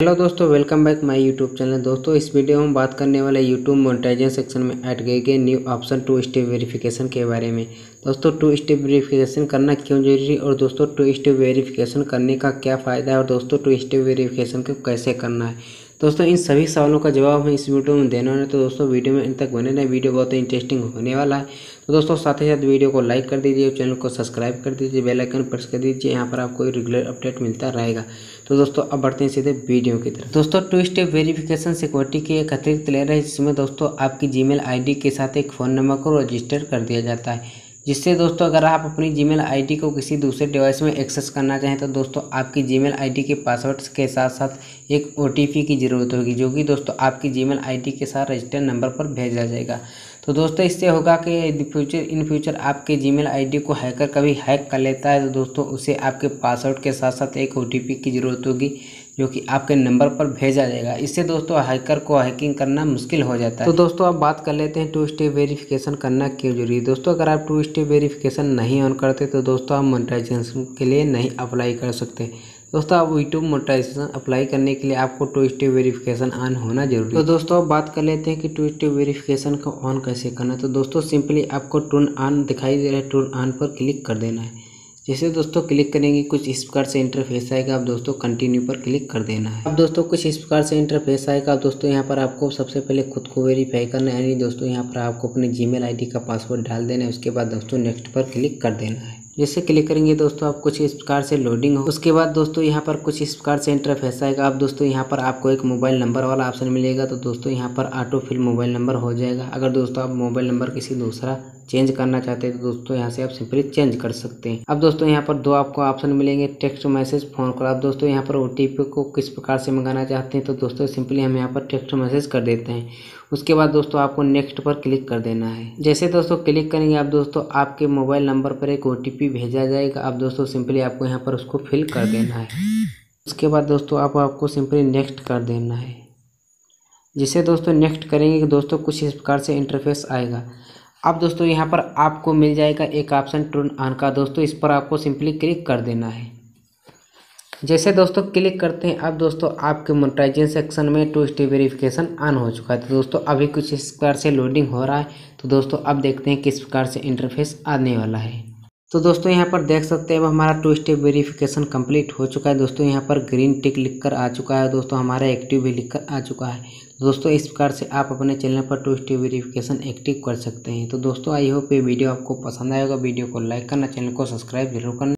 Hello दोस्तों, welcome back my YouTube channel. दोस्तों इस वीडियो में हम बात करने वाले यूट्यूब मोनेटाइजेशन सेक्शन में ऐड किए गए न्यू ऑप्शन 2 स्टेप वेरिफिकेशन के बारे में। दोस्तों 2 स्टेप वेरिफिकेशन करना क्यों जरूरी और दोस्तों 2 स्टेप वेरिफिकेशन करने का क्या फ़ायदा है और दोस्तों 2 स्टेप वेरिफिकेशन को कैसे करना है। दोस्तों इन सभी सवालों का जवाब हमें इस वीडियो में देना है, तो दोस्तों वीडियो में अंत तक बने रहें। वीडियो बहुत ही इंटरेस्टिंग होने वाला है। तो दोस्तों साथ ही साथ वीडियो को लाइक कर दीजिए, चैनल को सब्सक्राइब कर दीजिए, बेल आइकन प्रेस कर दीजिए, यहाँ पर आपको रेगुलर अपडेट मिलता रहेगा। तो दोस्तों अब बढ़ते हैं सीधे वीडियो की तरफ। दोस्तों 2 स्टेप वेरिफिकेशन सिक्योरिटी की एक अतिरिक्त लेयर है, जिसमें दोस्तों आपकी जीमेल आईडी के साथ एक फ़ोन नंबर को रजिस्टर कर दिया जाता है। जिससे दोस्तों अगर आप अपनी जीमेल आईडी को किसी दूसरे डिवाइस में एक्सेस करना चाहें तो दोस्तों आपकी जीमेल आईडी के पासवर्ड के साथ साथ एक ओटीपी की ज़रूरत होगी, जो कि दोस्तों आपकी जीमेल आईडी के साथ रजिस्टर्ड नंबर पर भेजा जाएगा। तो दोस्तों इससे होगा कि इन फ्यूचर आपके जीमेल आईडी को हैकर कभी हैक कर लेता है तो दोस्तों उसे आपके पासवर्ड के साथ साथ एक ओटीपी की ज़रूरत होगी, जो कि आपके नंबर पर भेजा जाएगा। इससे दोस्तों हैकर को हैकिंग करना मुश्किल हो जाता है। तो दोस्तों अब बात कर लेते हैं 2 स्टेप वेरिफिकेशन करना क्यों जरूरी है। दोस्तों अगर आप 2 स्टेप वेरिफिकेशन नहीं ऑन करते तो दोस्तों आप मोनेटाइजेशन के लिए नहीं अप्लाई कर सकते। दोस्तों आप यूट्यूब मोनेटाइजेशन अप्लाई करने के लिए आपको 2 स्टेप वेरिफिकेशन ऑन होना जरूरी है। तो दोस्तों अब बात कर लेते हैं कि 2 स्टेप वेरिफिकेशन को ऑन कैसे करना है। तो दोस्तों सिंपली आपको टर्न ऑन दिखाई दे रहा है, टर्न ऑन पर क्लिक कर देना है। जैसे दोस्तों क्लिक करेंगे कुछ इस प्रकार से इंटरफेस आएगा, आप दोस्तों कंटिन्यू पर क्लिक कर देना है। अब दोस्तों कुछ इस प्रकार से इंटरफेस आएगा। अब दोस्तों यहाँ पर आपको सबसे पहले खुद को वेरीफाई करना है, यानी दोस्तों यहाँ पर आपको अपने जीमेल आईडी का पासवर्ड डाल देना है। उसके बाद दोस्तों नेक्स्ट पर क्लिक कर देना है। जैसे क्लिक करेंगे दोस्तों आप कुछ इस प्रकार से लोडिंग हो। उसके बाद दोस्तों यहाँ पर कुछ इस प्रकार से इंटरफेस आएगा। अब दोस्तों यहाँ पर आपको एक मोबाइल नंबर वाला ऑप्शन मिलेगा, तो दोस्तों यहाँ पर ऑटो फिल मोबाइल नंबर हो जाएगा। अगर दोस्तों आप मोबाइल नंबर किसी दूसरा चेंज करना चाहते हैं तो दोस्तों यहाँ से आप सिंपली चेंज कर सकते हैं। अब दोस्तों यहाँ पर 2 आपको ऑप्शन मिलेंगे, टेक्स्ट मैसेज, फोन कॉल। अब दोस्तों यहाँ पर ओटीपी को किस प्रकार से मंगाना चाहते हैं तो दोस्तों सिंपली हम यहाँ पर टेक्स्ट मैसेज कर देते हैं। उसके बाद दोस्तों आपको नेक्स्ट पर क्लिक कर देना है। जैसे दोस्तों क्लिक करेंगे आप दोस्तों आपके मोबाइल नंबर पर एक ओटीपी भेजा जाएगा। अब दोस्तों सिंपली आपको यहाँ पर उसको फिल कर देना है। उसके बाद दोस्तों आपको सिंपली नेक्स्ट कर देना है। जिसे दोस्तों नेक्स्ट करेंगे दोस्तों कुछ इस प्रकार से इंटरफेस आएगा। अब दोस्तों यहाँ पर आपको मिल जाएगा एक ऑप्शन टर्न ऑन का। दोस्तों इस पर आपको सिंपली क्लिक कर देना है। जैसे दोस्तों क्लिक करते हैं अब दोस्तों आपके मोनेटाइजेशन सेक्शन में 2 स्टेप वेरिफिकेशन ऑन हो चुका है। तो दोस्तों अभी कुछ इस प्रकार से लोडिंग हो रहा है। तो दोस्तों अब देखते हैं किस प्रकार से इंटरफेस आने वाला है। तो दोस्तों यहाँ पर देख सकते हैं अब हमारा 2 स्टेप वेरिफिकेशन कंप्लीट हो चुका है। दोस्तों यहाँ पर ग्रीन टिक लिखकर आ चुका है। दोस्तों हमारा एक्टिव भी लिखकर आ चुका है। दोस्तों इस प्रकार से आप अपने चैनल पर 2 स्टेप वेरिफिकेशन एक्टिव कर सकते हैं। तो दोस्तों आई होप ये वीडियो आपको पसंद आएगा। वीडियो को लाइक करना, चैनल को सब्सक्राइब जरूर करना।